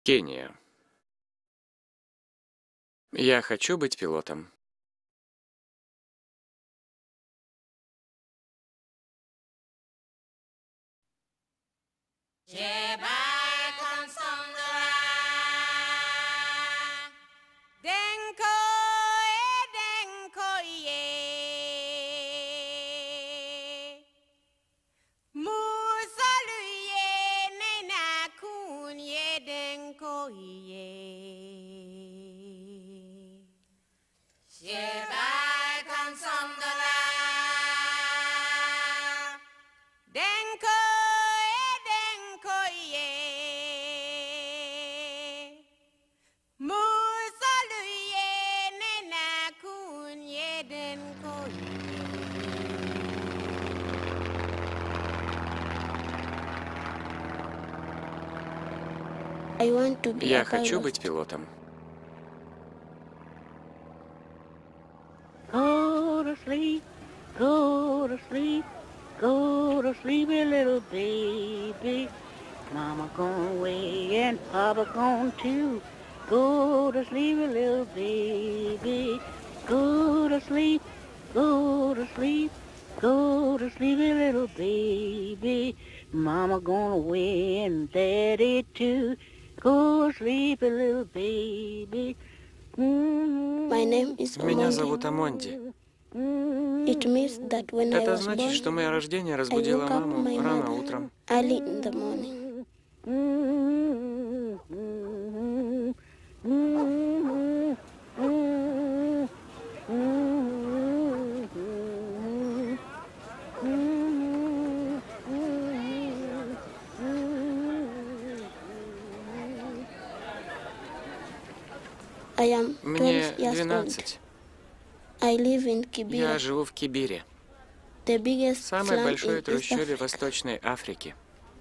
Кения. Я хочу быть пилотом. Я хочу быть пилотом. Go to sleep, go to sleep, go to sleep, little baby. Mama gone away and Papa gone too. Go to sleep, little baby. Go to sleep, go to sleep, go to sleep, little baby. Mama gone away and Daddy too. Go to sleep, little baby. Меня зовут Амонди. Это значит, что мое рождение разбудило маму рано утром. Мне 12. Я живу в Кибире, самой большой трущобе Восточной Африки.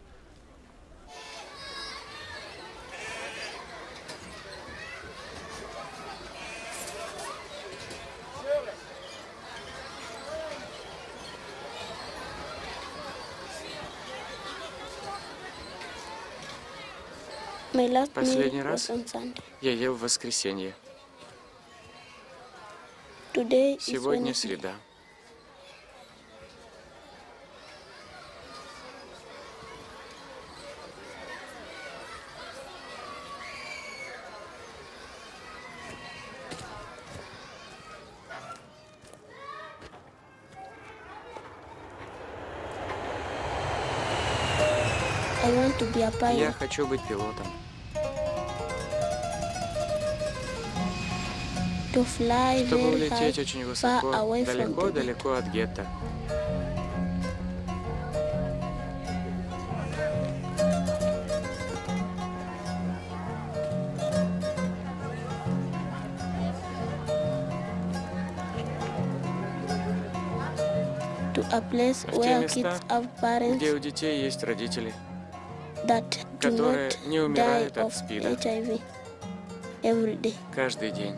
Последний раз я ел в воскресенье. Сегодня среда. Я хочу быть пилотом. Чтобы улететь очень высоко, далеко-далеко от гетто. В те места, где у детей есть родители, которые не умирают от СПИДа каждый день.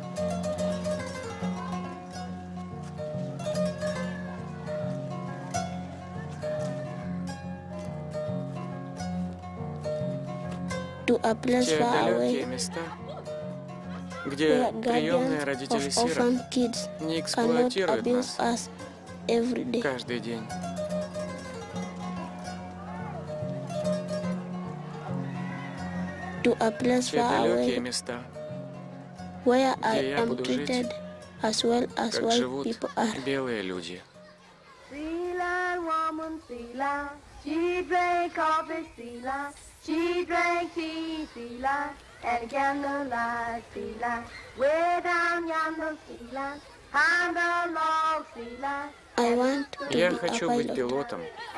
Те далекие места, где приемные родители сирот не эксплуатируют нас каждый день. Те далекие места, где я буду жить, как живут белые люди. She drank coffee, Sila. She drank tea, Sila. And candlelight, Sila. Way down yonder, Sila. Behind the log, Sila. Я хочу быть пилотом,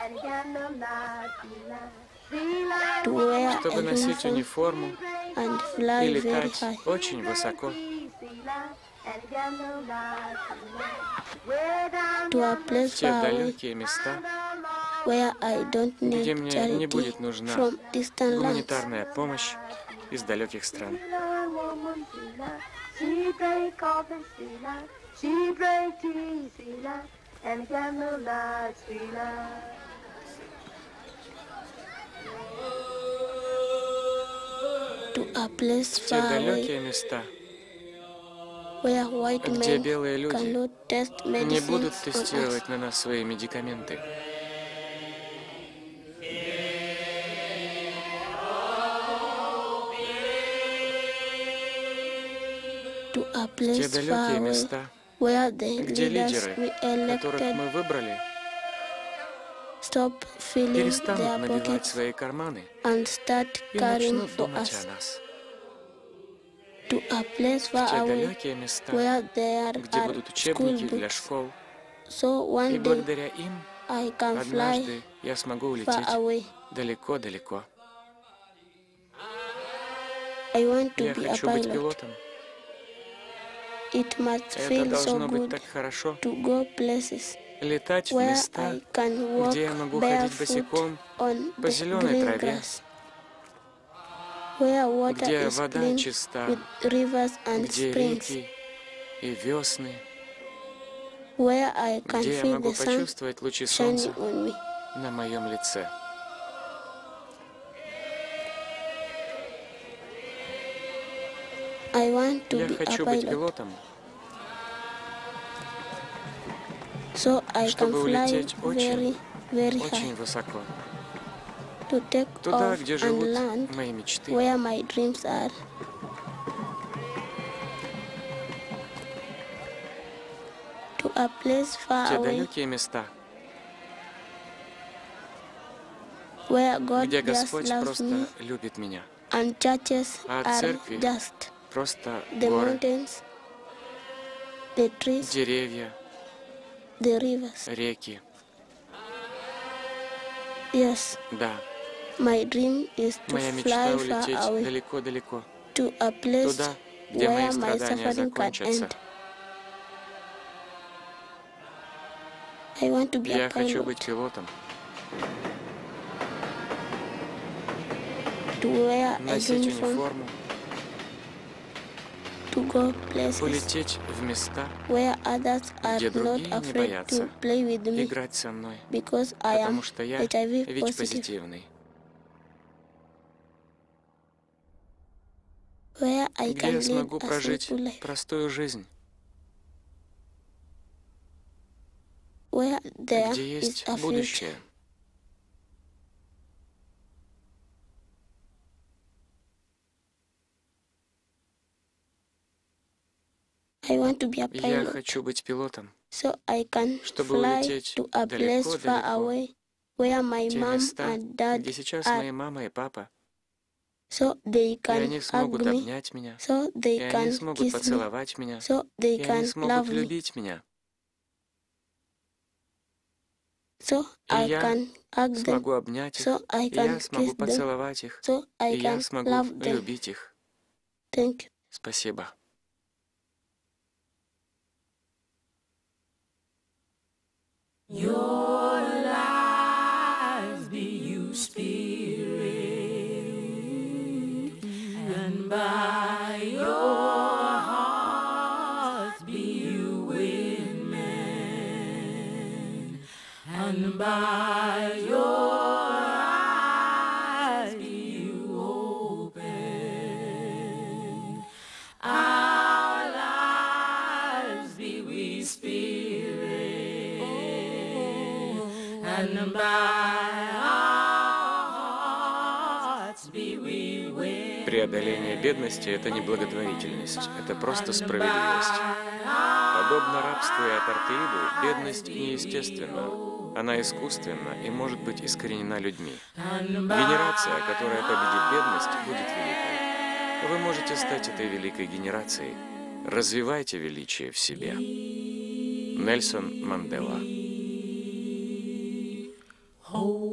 чтобы носить униформу и летать очень высоко. В те далекие места, где мне не будет нужна гуманитарная помощь из далеких стран. В те далекие места, где белые люди не будут тестировать на нас свои медикаменты. В те далекие места, где лидеры, которых мы выбрали, перестанут набивать свои карманы и начнут думать о нас. В те далекие места, где будут учебники для школ, и благодаря им однажды я смогу улететь далеко-далеко. Я хочу быть пилотом. Это должно быть так хорошо, летать в места, где я могу ходить босиком по зеленой траве, где вода чиста, где реки и весны, где я могу почувствовать лучи солнца на моем лице. Я хочу быть пилотом, чтобы улететь очень высоко, туда, где живут мои мечты. В те далекие места, где Господь просто любит меня, а церкви просто горы, деревья, реки. Да, моя мечта улететь далеко-далеко, туда, где мои страдания закончатся. Я хочу быть пилотом, носить униформу, улететь в места, где другие не боятся играть со мной, потому что я ведь позитивный. Где я смогу прожить простую жизнь, где есть будущее. Я хочу быть пилотом, чтобы улететь далеко-далеко, в те места, где сейчас мои мама и папа, и они смогут обнять меня, и они смогут поцеловать меня, и они смогут любить меня. И я смогу обнять их, и я смогу поцеловать их, и я смогу любить их. Спасибо. Your lives be you spirit, and by your hearts be you women, and by your eyes be you open. Our lives be we spirit, and by our hearts be we women. Преодоление бедности — это не благотворительность, это просто справедливость. Подобно рабству и апартеиду, бедность неестественна. Она искусственна и может быть искоренена людьми. Генерация, которая победит бедность, будет великой. Вы можете стать этой великой генерацией. Развивайте величие в себе. Нельсон Мандела. Oh.